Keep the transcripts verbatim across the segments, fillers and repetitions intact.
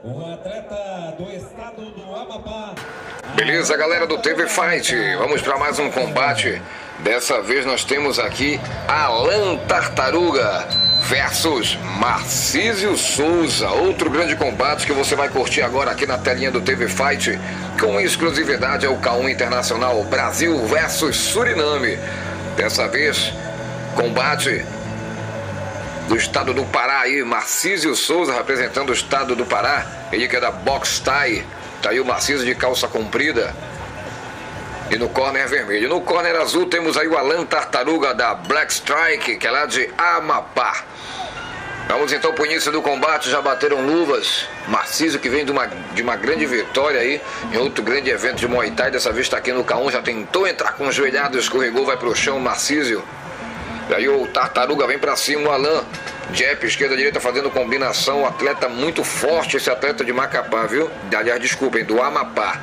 O atleta do estado do Amapá. Beleza, galera do T V Fight, vamos para mais um combate. Dessa vez nós temos aqui Alan Tartaruga versus Marcísio Souza. Outro grande combate que você vai curtir agora aqui na telinha do T V Fight. Com exclusividade ao K um Internacional Brasil versus Suriname. Dessa vez, combate do estado do Pará aí, Marcísio Souza representando o estado do Pará. Ele que é da Box Thai. Tá aí o Marcísio de calça comprida. E no corner vermelho. No corner azul temos aí o Alan Tartaruga da Black Strike, que é lá de Amapá. Vamos então pro início do combate. Já bateram luvas. Marcísio que vem de uma, de uma grande vitória aí em outro grande evento de Muay Thai. Dessa vez está aqui no K um. Já tentou entrar com o joelhado, escorregou, vai pro chão o Marcísio. E aí o Tartaruga vem pra cima, o Alan. Jab, esquerda, direita, fazendo combinação. Um atleta muito forte, esse atleta de Macapá, viu? Aliás, desculpem, do Amapá.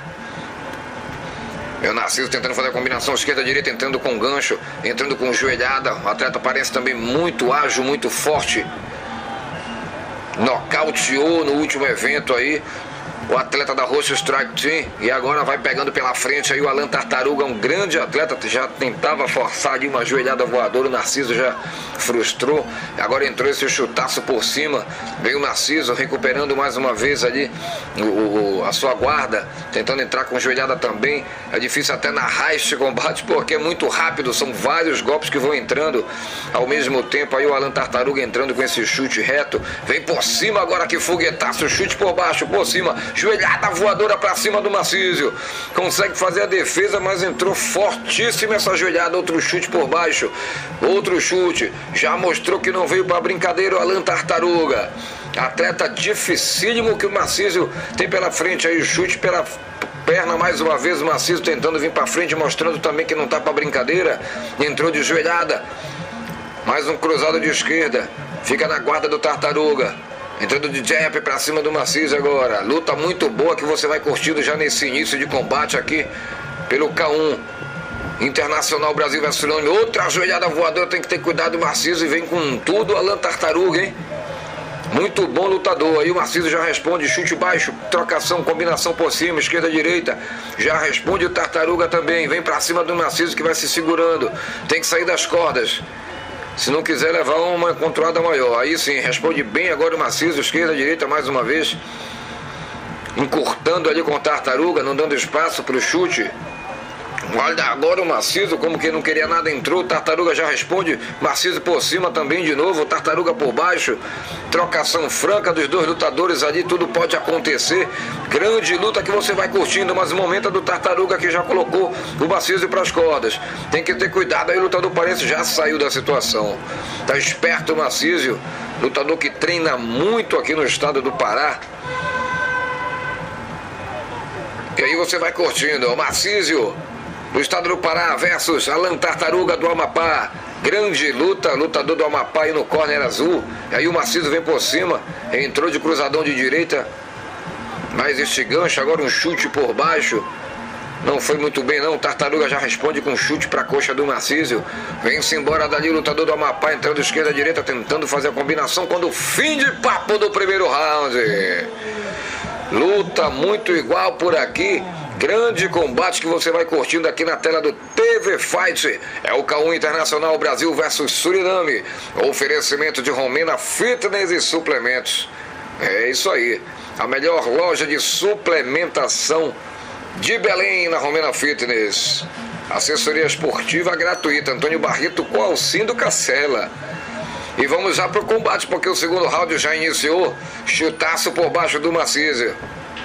É o Narciso tentando fazer a combinação esquerda, direita, entrando com gancho, entrando com joelhada. O atleta parece também muito ágil, muito forte. Nocauteou no último evento aí o atleta da Roxo Strike Team. E agora vai pegando pela frente aí o Alan Tartaruga, um grande atleta. Já tentava forçar ali uma joelhada voadora. O Narciso já frustrou. Agora entrou esse chutaço por cima. Veio o Narciso recuperando mais uma vez ali o, o, a sua guarda, tentando entrar com joelhada também. É difícil até narrar este combate porque é muito rápido. São vários golpes que vão entrando ao mesmo tempo. Aí o Alan Tartaruga entrando com esse chute reto. Vem por cima agora, que foguetaço. Chute por baixo, por cima. Joelhada voadora pra cima do Marcísio. Consegue fazer a defesa, mas entrou fortíssima essa joelhada. Outro chute por baixo. Outro chute. Já mostrou que não veio pra brincadeira o Alan Tartaruga. Atleta dificílimo que o Marcísio tem pela frente aí. Chute pela perna mais uma vez. O Marcísio tentando vir pra frente, mostrando também que não tá pra brincadeira. Entrou de joelhada. Mais um cruzado de esquerda. Fica na guarda do Tartaruga. Entrando de jab pra cima do Marcísio agora. Luta muito boa que você vai curtindo já nesse início de combate aqui pelo K um Internacional Brasil versus Suriname. Outra joelhada voadora, tem que ter cuidado do Marcísio. E vem com tudo o Alan Tartaruga, hein? Muito bom lutador. Aí o Marcísio já responde, chute baixo, trocação, combinação por cima, esquerda, direita. Já responde o Tartaruga também. Vem pra cima do Marcísio que vai se segurando. Tem que sair das cordas, se não quiser levar uma controlada maior. Aí sim, responde bem agora o Marcísio, esquerda, direita, mais uma vez. Encurtando ali com o Tartaruga, não dando espaço para o chute. Olha agora o Marcísio, como que não queria nada, entrou. O Tartaruga já responde. Marcísio por cima também de novo. O Tartaruga por baixo. Trocação franca dos dois lutadores ali. Tudo pode acontecer. Grande luta que você vai curtindo. Mas o momento é do Tartaruga, que já colocou o Marcísio para as cordas. Tem que ter cuidado aí. O lutador parece já saiu da situação. Tá esperto o Marcísio. Lutador que treina muito aqui no estado do Pará. E aí você vai curtindo. O Marcísio do estado do Pará versus Alan Tartaruga do Amapá. Grande luta, lutador do Amapá aí no corner azul. E aí o Marcísio vem por cima. Entrou de cruzadão de direita. Mas este gancho, agora um chute por baixo. Não foi muito bem não. O Tartaruga já responde com um chute para a coxa do Marcísio. Vem-se embora dali o lutador do Amapá, entrando esquerda, direita, tentando fazer a combinação. Quando o fim de papo do primeiro round. Luta muito igual por aqui. Grande combate que você vai curtindo aqui na tela do T V Fight. É o K um Internacional Brasil versus Suriname. Oferecimento de Romena Fitness e Suplementos. É isso aí. A melhor loja de suplementação de Belém na Romena Fitness. Assessoria esportiva gratuita. Antônio Barreto com Alcindo Cacela. E vamos já pro combate, porque o segundo round já iniciou. Chutaço por baixo do Marcísio.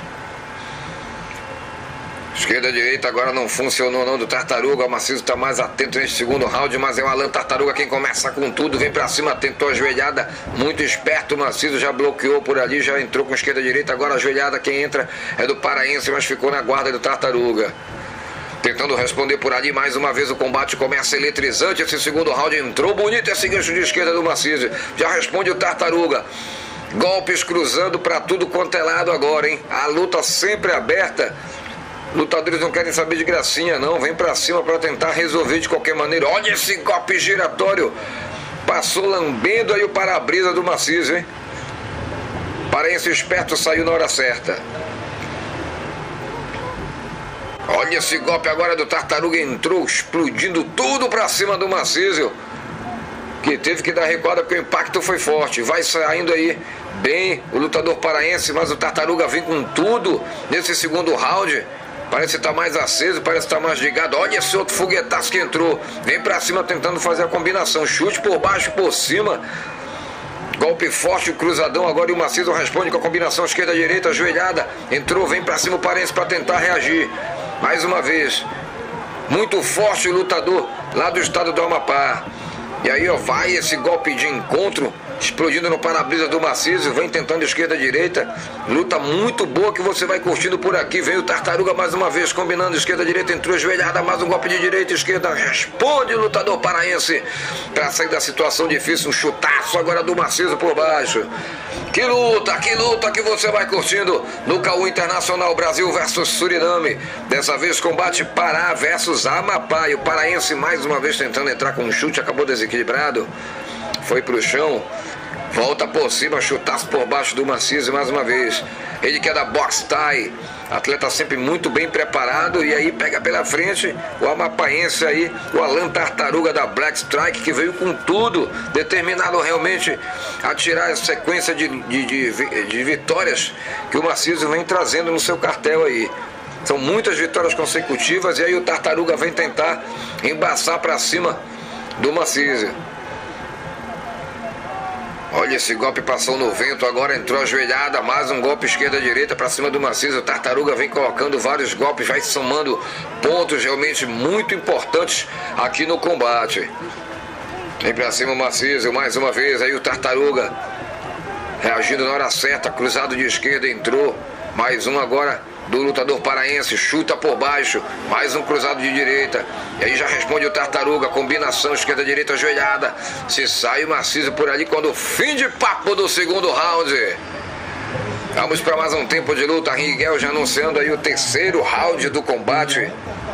Esquerda, direita, agora não funcionou não do Tartaruga. O Marcísio está mais atento nesse segundo round, mas é o Alan Tartaruga quem começa com tudo. Vem pra cima, tentou a joelhada. Muito esperto o Marcísio, já bloqueou por ali, já entrou com esquerda, direita. Agora a joelhada, quem entra é do paraense, mas ficou na guarda do Tartaruga. Tentando responder por ali, mais uma vez o combate começa eletrizante. Esse segundo round entrou bonito esse gancho de esquerda do Marcísio. Já responde o Tartaruga. Golpes cruzando pra tudo quanto é lado agora, hein? A luta sempre aberta. Lutadores não querem saber de gracinha não. Vem pra cima pra tentar resolver de qualquer maneira. Olha esse golpe giratório. Passou lambendo aí o para-brisa do Marcísio, hein? Paraense esperto saiu na hora certa. Olha esse golpe agora do Tartaruga, entrou explodindo tudo pra cima do Marcísio, que teve que dar recuada porque o impacto foi forte. Vai saindo aí bem o lutador paraense, mas o Tartaruga vem com tudo nesse segundo round. Parece estar mais aceso, parece estar mais ligado. Olha esse outro foguetaço que entrou. Vem pra cima tentando fazer a combinação. Chute por baixo, por cima. Golpe forte, o cruzadão agora e o Marcísio responde com a combinação esquerda-direita, ajoelhada. Entrou, vem pra cima o Paraense para tentar reagir. Mais uma vez. Muito forte o lutador lá do estado do Amapá. E aí, ó, vai esse golpe de encontro, explodindo no para-brisa do Marcísio, vem tentando esquerda-direita, luta muito boa que você vai curtindo por aqui. Vem o Tartaruga mais uma vez, combinando esquerda-direita, entrou ajoelhada, mais um golpe de direita, esquerda, responde o lutador paraense para sair da situação difícil. Um chutaço agora do Marcísio por baixo. Que luta, que luta que você vai curtindo no K um Internacional, Brasil versus Suriname. Dessa vez combate Pará versus Amapá, e o paraense mais uma vez tentando entrar com um chute, acabou desequilibrado, foi pro chão, volta por cima, chutaço por baixo do Marcísio mais uma vez. Ele que é da Box Thai, atleta sempre muito bem preparado, e aí pega pela frente o amapaense aí, o Alan Tartaruga da Black Strike, que veio com tudo, determinado realmente a tirar a sequência de, de, de, de vitórias que o Marcísio vem trazendo no seu cartel aí. São muitas vitórias consecutivas, e aí o Tartaruga vem tentar embaçar para cima do Marcísio. Olha esse golpe, passou no vento, agora entrou ajoelhada, mais um golpe esquerda-direita para cima do Marcísio. O Tartaruga vem colocando vários golpes, vai somando pontos realmente muito importantes aqui no combate. Vem para cima o Marcísio mais uma vez, aí o Tartaruga reagindo na hora certa, cruzado de esquerda, entrou, mais um agora do lutador paraense, chuta por baixo, mais um cruzado de direita, e aí já responde o Tartaruga, combinação esquerda-direita ajoelhada, se sai o Marcísio por ali quando fim de papo do segundo round. Vamos para mais um tempo de luta, Miguel já anunciando aí o terceiro round do combate.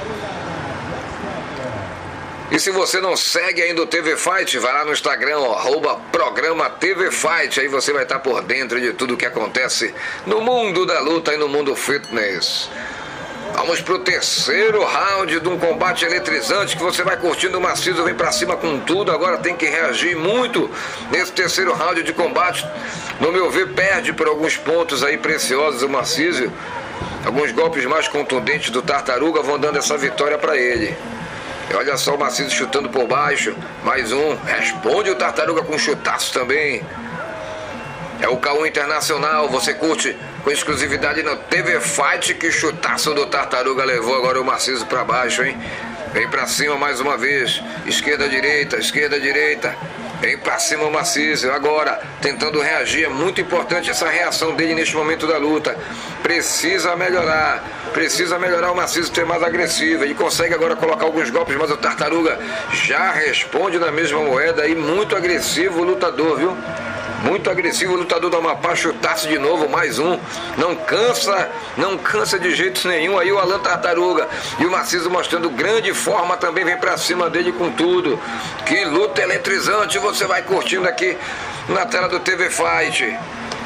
E se você não segue ainda o T V Fight, vai lá no Instagram, ó, arroba programa T V Fight, aí você vai estar por dentro de tudo que acontece no mundo da luta e no mundo fitness. Vamos pro terceiro round de um combate eletrizante que você vai curtindo. O Marcísio vem pra cima com tudo, agora tem que reagir muito nesse terceiro round de combate. No meu ver, perde por alguns pontos aí preciosos o Marcísio. Alguns golpes mais contundentes do Tartaruga vão dando essa vitória pra ele. E olha só o Marcísio chutando por baixo, mais um, responde o Tartaruga com chutaço também. É o K um Internacional, você curte com exclusividade no T V Fight. Que chutaço do Tartaruga levou agora o Marcísio para baixo, hein? Vem pra cima mais uma vez, esquerda, direita, esquerda, direita. Vem pra cima o Marcísio, agora tentando reagir. É muito importante essa reação dele neste momento da luta. Precisa melhorar, precisa melhorar o Marcísio, ter mais agressivo. Ele consegue agora colocar alguns golpes, mas o Tartaruga já responde na mesma moeda. E muito agressivo o lutador, viu? Muito agressivo o lutador do Amapá, chutaço de novo, mais um. Não cansa, não cansa de jeito nenhum. Aí o Alan Tartaruga e o Marcísio mostrando grande forma, também vem pra cima dele com tudo. Que luta eletrizante, você vai curtindo aqui na tela do T V Fight.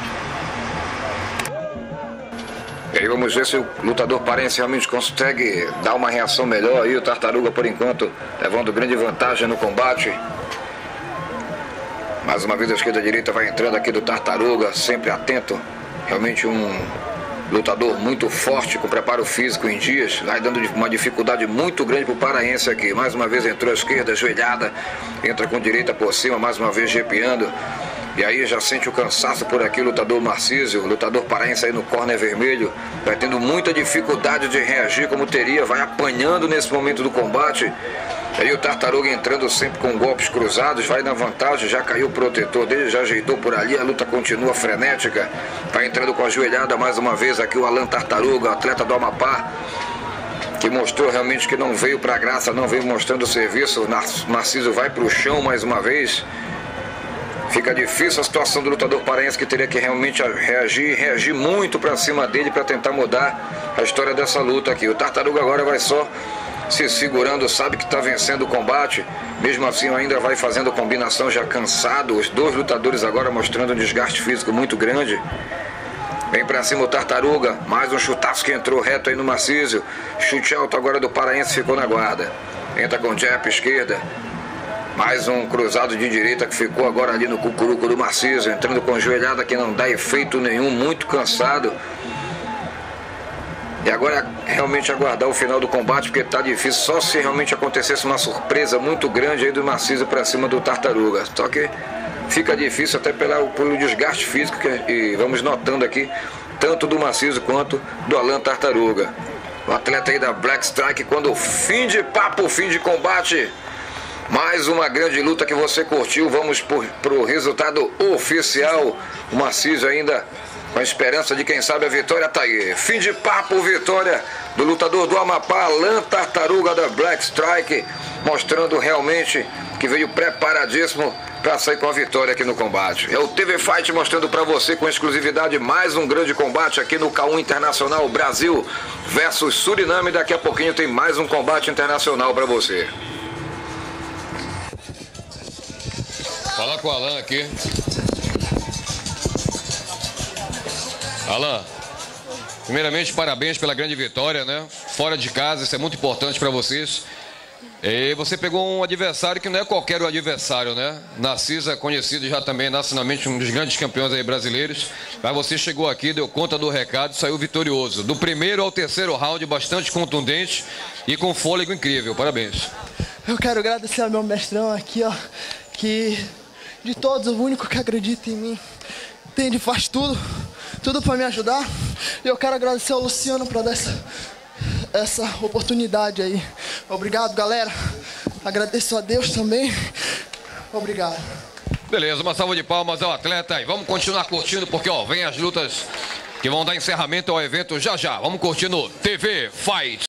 E aí vamos ver se o lutador paraense realmente consegue dar uma reação melhor. Aí o Tartaruga, por enquanto, levando grande vantagem no combate. Mais uma vez a esquerda-direita vai entrando aqui do Tartaruga, sempre atento. Realmente um lutador muito forte, com preparo físico em dias. Vai dando uma dificuldade muito grande para o paraense aqui. Mais uma vez entrou a esquerda, ajoelhada. Entra com direita por cima, mais uma vez arrepiando. E aí já sente o cansaço por aqui o lutador Marcísio. O lutador paraense aí no corner vermelho. Vai tendo muita dificuldade de reagir como teria. Vai apanhando nesse momento do combate. Aí o Tartaruga entrando sempre com golpes cruzados, vai na vantagem, já caiu o protetor dele, já ajeitou por ali, a luta continua frenética. Vai entrando com a joelhada mais uma vez aqui o Alan Tartaruga, atleta do Amapá, que mostrou realmente que não veio pra graça, não veio mostrando o serviço. O Marcísio vai pro chão mais uma vez. Fica difícil a situação do lutador paraense, que teria que realmente reagir, reagir muito pra cima dele para tentar mudar a história dessa luta aqui. O Tartaruga agora vai só se segurando, sabe que está vencendo o combate. Mesmo assim ainda vai fazendo combinação, já cansado. Os dois lutadores agora mostrando um desgaste físico muito grande. Vem pra cima o Tartaruga. Mais um chutaço que entrou reto aí no Marcísio. Chute alto agora do paraense, ficou na guarda. Entra com jab esquerda. Mais um cruzado de direita que ficou agora ali no cucuruco do Marcísio. Entrando com joelhada que não dá efeito nenhum. Muito cansado. E agora é realmente aguardar o final do combate, porque tá difícil. Só se realmente acontecesse uma surpresa muito grande aí do Marcísio pra cima do Tartaruga. Só que fica difícil até pela, pelo desgaste físico que e vamos notando aqui, tanto do Marcísio quanto do Alan Tartaruga. O atleta aí da Black Strike, quando fim de papo, fim de combate. Mais uma grande luta que você curtiu. Vamos para o resultado oficial. O Marcísio ainda com a esperança de quem sabe a vitória tá aí. Fim de papo, vitória do lutador do Amapá, Alan Tartaruga da Black Strike, mostrando realmente que veio preparadíssimo para sair com a vitória aqui no combate. É o T V Fight mostrando para você com exclusividade mais um grande combate aqui no K um Internacional Brasil versus Suriname. Daqui a pouquinho tem mais um combate internacional para você. Fala com o Alan aqui. Alan, primeiramente parabéns pela grande vitória, né? Fora de casa, isso é muito importante para vocês. E você pegou um adversário que não é qualquer adversário, né? Narciso é conhecido já também nacionalmente, um dos grandes campeões aí brasileiros. Mas você chegou aqui, deu conta do recado e saiu vitorioso. Do primeiro ao terceiro round, bastante contundente e com fôlego incrível. Parabéns. Eu quero agradecer ao meu mestrão aqui, ó, que de todos, o único que acredita em mim. Entende, faz tudo, tudo para me ajudar. E eu quero agradecer ao Luciano por dar essa, essa oportunidade aí. Obrigado, galera. Agradeço a Deus também. Obrigado. Beleza, uma salva de palmas ao atleta. E vamos continuar curtindo, porque ó, vem as lutas que vão dar encerramento ao evento já já. Vamos curtindo T V Fight.